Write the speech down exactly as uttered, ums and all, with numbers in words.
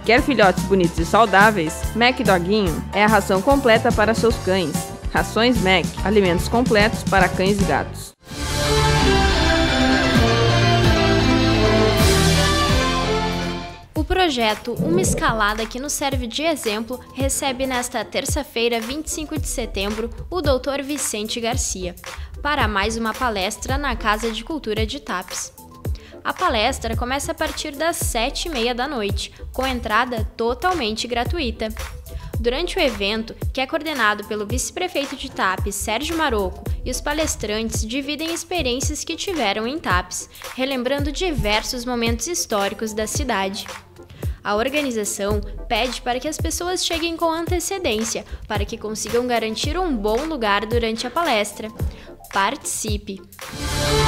Quer filhotes bonitos e saudáveis? Mac Doguinho é a ração completa para seus cães. Rações Mac, alimentos completos para cães e gatos. O projeto Uma Escalada que nos serve de exemplo recebe nesta terça-feira, vinte e cinco de setembro, o doutor Vicente Garcia, para mais uma palestra na Casa de Cultura de Tapes. A palestra começa a partir das sete e meia da noite, com entrada totalmente gratuita. Durante o evento, que é coordenado pelo vice-prefeito de Tapes, Sérgio Marocco, e os palestrantes dividem experiências que tiveram em Tapes, relembrando diversos momentos históricos da cidade. A organização pede para que as pessoas cheguem com antecedência, para que consigam garantir um bom lugar durante a palestra. Participe!